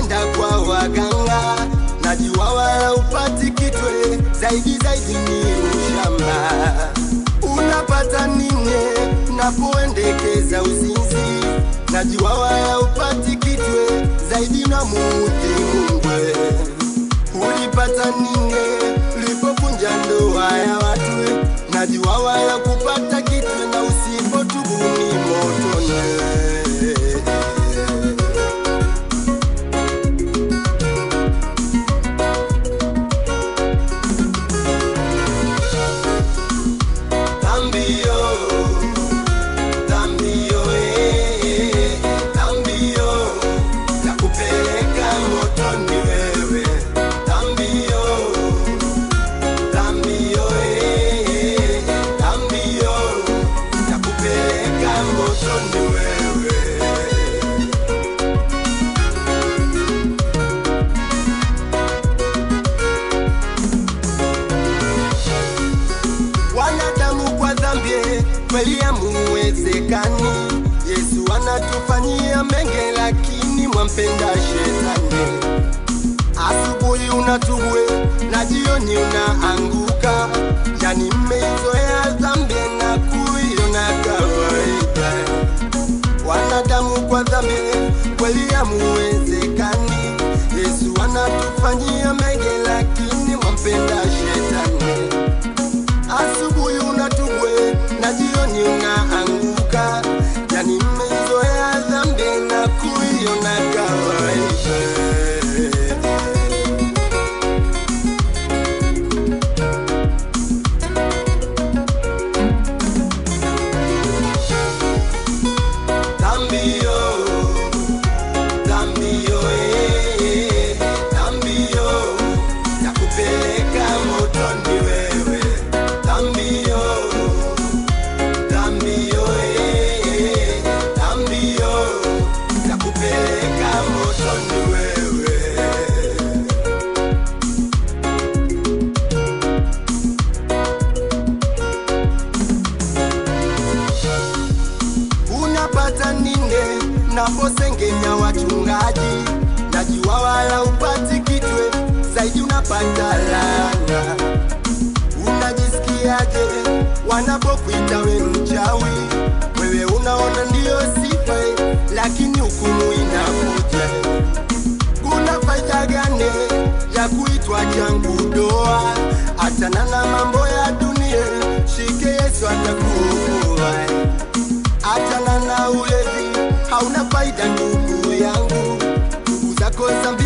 unapoenda kwa waganga, najua wala upati kitwe, zaidi ni ushamba. Unapata nini unapoendekeza uzinzi, najua wala upati kitwe, zaidi na muti Mungwe. Ulipata nini ulipokunja ndoa ya watu, najua wala kupata kitwe, na usipotubu ni motoni. Kweli hamuwezekani, Yesu anatufanyia mengi, lakini mwampenda shetani. Asubuhi unatubwe na jioni unaanguka, yani mmeizoea dhambi na kuiona kawaida. Wanadamu kwa dhambi, kweli hamuwezekani, Yesu anatufanyia mengi, lakini mwampenda shetani. Asubuhi unatubwe na jioni unaanguka, yani mmezoea dhambi na kuiona kawaida. Unapata nini unaposengenya wachungaji, najua wala upati kitwe, zaidi unapata laana. Unajisikiaje wanapokuita we mchawi? Wewe unaona ndio sifa, lakini hukumu inakuja. Kuna faida gani ya kuitwa changu doa? Achana na mambo ya dunia, shike Yesu atakuokoa. Achana na ulevi, hauna faida ndugu yangu, ndugu zako zambi